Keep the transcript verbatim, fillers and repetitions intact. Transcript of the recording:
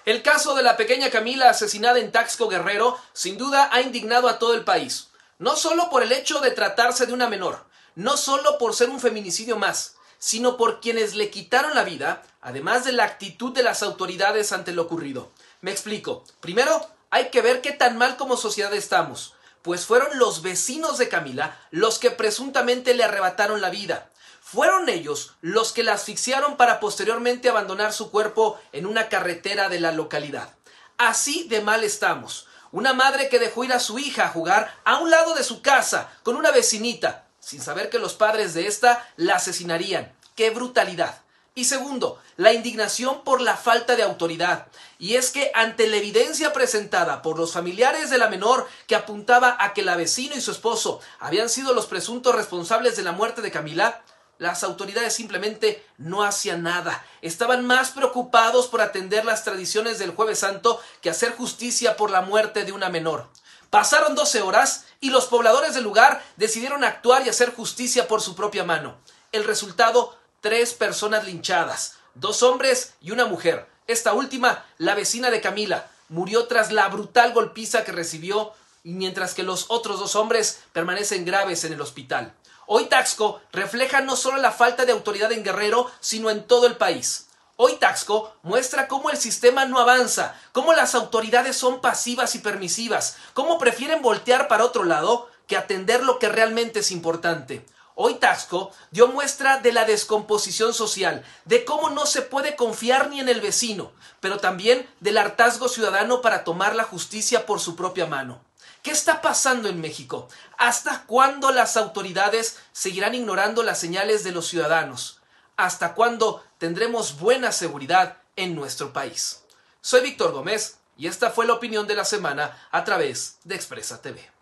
El caso de la pequeña Camila asesinada en Taxco, Guerrero, sin duda ha indignado a todo el país. No solo por el hecho de tratarse de una menor, no solo por ser un feminicidio más, sino por quienes le quitaron la vida, además de la actitud de las autoridades ante lo ocurrido. Me explico. Primero, hay que ver qué tan mal como sociedad estamos, pues fueron los vecinos de Camila los que presuntamente le arrebataron la vida. Fueron ellos los que la asfixiaron para posteriormente abandonar su cuerpo en una carretera de la localidad. Así de mal estamos. Una madre que dejó ir a su hija a jugar a un lado de su casa con una vecinita, sin saber que los padres de esta la asesinarían. ¡Qué brutalidad! Y segundo, la indignación por la falta de autoridad. Y es que ante la evidencia presentada por los familiares de la menor que apuntaba a que la vecina y su esposo habían sido los presuntos responsables de la muerte de Camila, las autoridades simplemente no hacían nada. Estaban más preocupados por atender las tradiciones del Jueves Santo que hacer justicia por la muerte de una menor. Pasaron doce horas y los pobladores del lugar decidieron actuar y hacer justicia por su propia mano. El resultado, tres personas linchadas, dos hombres y una mujer. Esta última, la vecina de Camila, murió tras la brutal golpiza que recibió, mientras que los otros dos hombres permanecen graves en el hospital. Hoy Taxco refleja no solo la falta de autoridad en Guerrero, sino en todo el país. Hoy Taxco muestra cómo el sistema no avanza, cómo las autoridades son pasivas y permisivas, cómo prefieren voltear para otro lado que atender lo que realmente es importante. Hoy Taxco dio muestra de la descomposición social, de cómo no se puede confiar ni en el vecino, pero también del hartazgo ciudadano para tomar la justicia por su propia mano. ¿Qué está pasando en México? ¿Hasta cuándo las autoridades seguirán ignorando las señales de los ciudadanos? ¿Hasta cuándo tendremos buena seguridad en nuestro país? Soy Víctor Gómez y esta fue la opinión de la semana a través de Expresa T V.